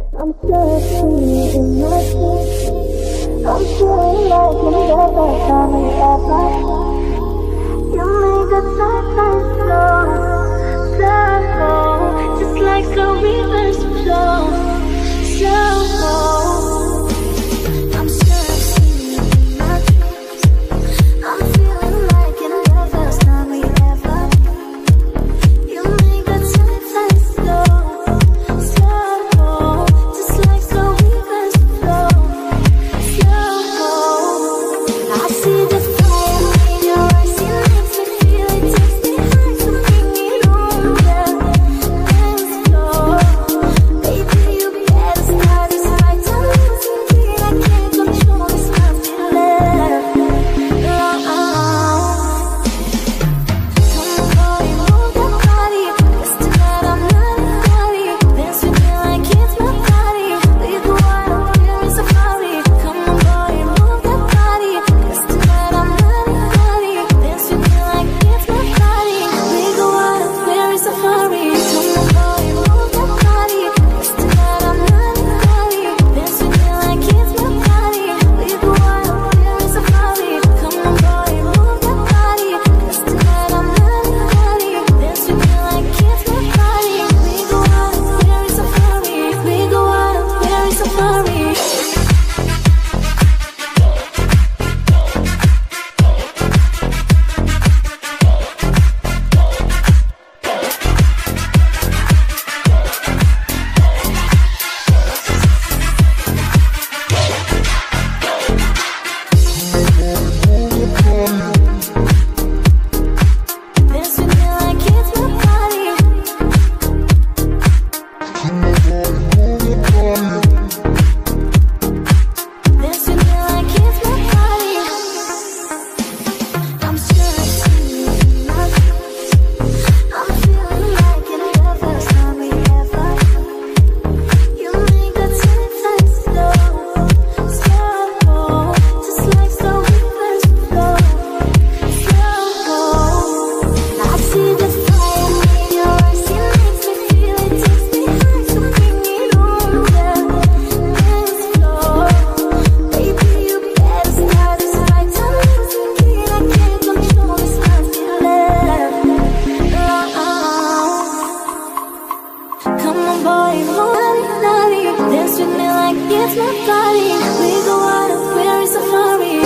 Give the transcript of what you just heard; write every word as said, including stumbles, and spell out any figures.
I'm searching in my sleep. I'm feeling like I'm never coming ever. You make the timelines slow, slow, just like a river's flow, slow. I'm searching in my dreams. I'm feeling like it never stopped me ever. You make the timelines slow, slow, just like a river's flow, slow. I see the fire in your eyes, it makes me feel it, takes me high, so bring it on, yeah. Let's go, baby, you better start this fight. I'm losing it, I can't control this nothing left. Come on, boy, move that body, 'cause tonight I'm not sorry. Dance with me like it's my party. We go out on we're in safari. Come on, boy, move that body, 'cause tonight I'm not sorry. Dance with me like it's my party. We go out on we're in safari. Come on, boy, move that body, 'cause tonight I'm not sorry. Dance with me like it's my party. We go out on we're in safari. Come on, boy, move that body, 'cause tonight I'm not sorry. Dance with me like it's my party. We go out on we're in safari. We go out on we're in safari. Dance with me like it's my party. Dance with me like it's my party. I'm searching in my dreams. I'm feeling like it never stopped me ever. You make the timelines slow, slow, just like the river's flow, slow. I see the fire in your eyes, it makes me feel it, takes me high, so bring it on, yeah. Let's go, baby, you better start this fight. I'm losing it, I can't control this nothing left. Come on, boy, move naughty, dance with me like it's my party. We go out on we're in safari.